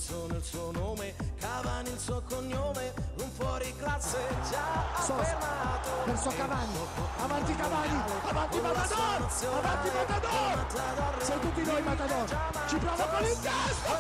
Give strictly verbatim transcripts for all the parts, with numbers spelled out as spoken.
canzone il suo nome, Cavani il suo cognome, un fuori classe già affermato. Verso Cavani, avanti Cavani, avanti Matador, avanti Matador, sei tutti noi Matador, ci prova con il testo,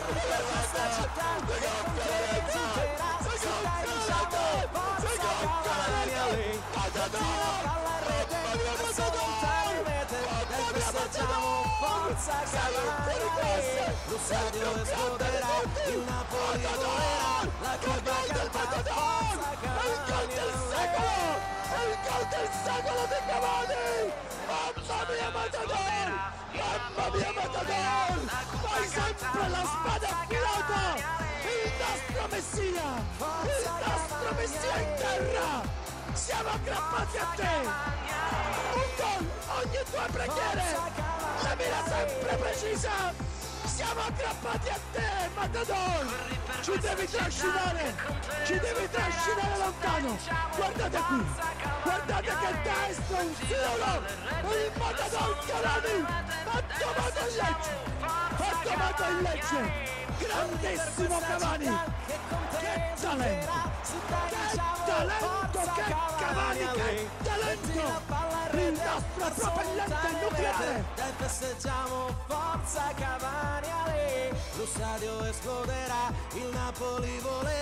forza Cavani, lo stadio esploderà, il Napoli volerà, la curva canta, forza Cavani, è il gol del secolo, è il gol del secolo di Cavani, mamma mia Matador, mamma mia Matador, fai sempre la spada affilata, il nostro messia, il nostro messia in terra, siamo aggrappati a te, un gol ogni tua preghiera, la mira sempre precisa, siamo aggrappati a te Matador, ci devi trascinare, ci devi trascinare lontano, guardate qui, guardate che destro un solo, il Matador Cavani ha trovato il Lecce, ha trovato il Lecce, grandissimo Cavani, che talento, che talento, che Cavani, che talento, il nostro propellente nucleare. Dai festeggiamo, forza Cavani, lo stadio esploderà, il Napoli volerà.